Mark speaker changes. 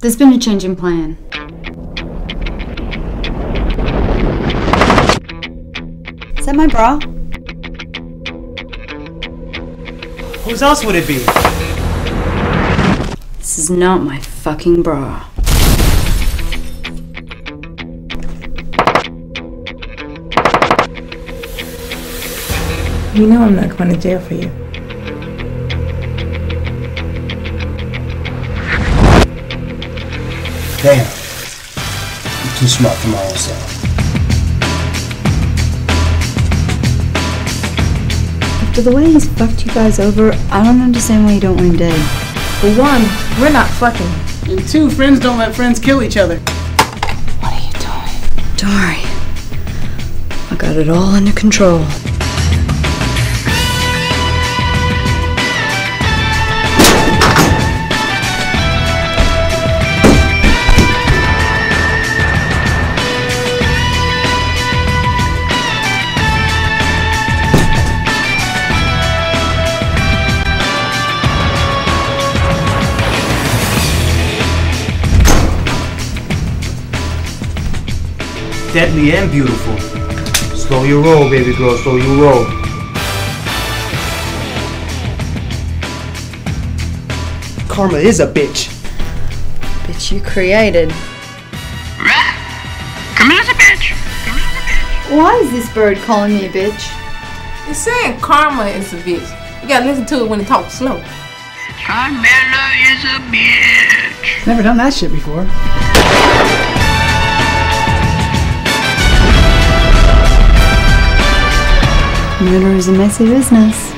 Speaker 1: There's been a change in plan. Is that my bra?
Speaker 2: Whose else would it be?
Speaker 1: This is not my fucking bra.
Speaker 3: You know I'm not going to jail for you.
Speaker 4: Damn. I'm too smart for my own self.
Speaker 1: After the way he's fucked you guys over, I don't understand why you don't want him dead.
Speaker 3: For one, we're not fucking.
Speaker 2: And two, friends don't let friends kill each other.
Speaker 1: What are you doing? Don't worry. I got it all under control.
Speaker 4: Deadly and beautiful. Slow your roll, baby girl, slow your roll. Karma is a bitch.
Speaker 1: Bitch you created.
Speaker 5: Come as a bitch.
Speaker 1: Why is this bird calling me a bitch?
Speaker 3: It's saying karma is a bitch. You gotta listen to it when it talks slow.
Speaker 5: Carmela is a bitch.
Speaker 2: Never done that shit before.
Speaker 1: Murder is a messy business.